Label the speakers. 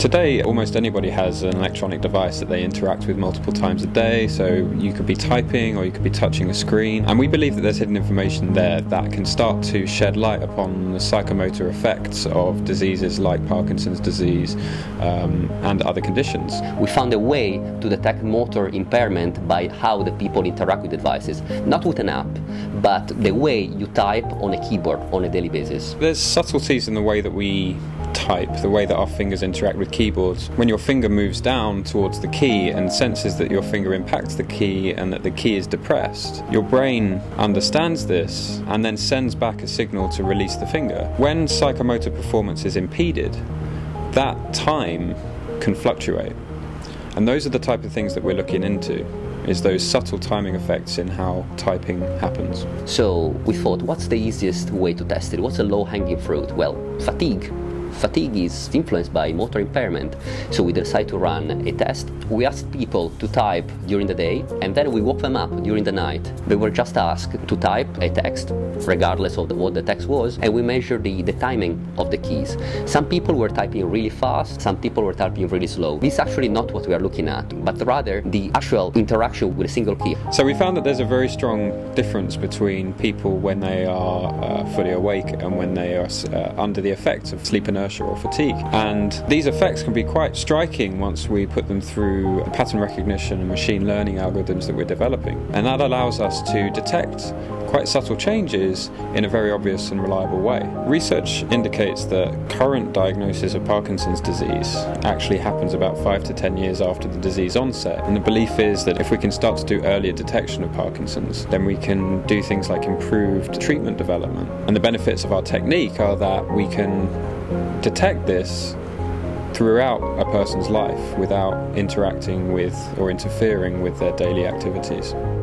Speaker 1: Today, almost anybody has an electronic device that they interact with multiple times a day, so you could be typing or you could be touching a screen, and we believe that there's hidden information there that can start to shed light upon the psychomotor effects of diseases like Parkinson's disease and other conditions.
Speaker 2: We found a way to detect motor impairment by how the people interact with the devices, not with an app, but the way you type on a keyboard on a daily basis.
Speaker 1: There's subtleties in the way that we type, the way that our fingers interact with keyboards. When your finger moves down towards the key and senses that your finger impacts the key and that the key is depressed, your brain understands this and then sends back a signal to release the finger. When psychomotor performance is impeded, that time can fluctuate. And those are the type of things that we're looking into, is those subtle timing effects in how typing happens.
Speaker 2: So we thought, what's the easiest way to test it? What's a low-hanging fruit? Well, fatigue. Fatigue is influenced by motor impairment, so we decided to run a test. We asked people to type during the day, and then we woke them up during the night. They were just asked to type a text, regardless of what the text was, and we measured the timing of the keys. Some people were typing really fast, some people were typing really slow. This is actually not what we are looking at, but rather the actual interaction with a single key.
Speaker 1: So we found that there's a very strong difference between people when they are fully awake and when they are under the effects of sleep inertia or fatigue. And these effects can be quite striking once we put them through pattern recognition and machine learning algorithms that we're developing. And that allows us to detect quite subtle changes in a very obvious and reliable way. Research indicates that current diagnosis of Parkinson's disease actually happens about 5 to 10 years after the disease onset. And the belief is that if we can start to do earlier detection of Parkinson's, then we can do things like improved treatment development. And the benefits of our technique are that we can detect this throughout a person's life without interacting with or interfering with their daily activities.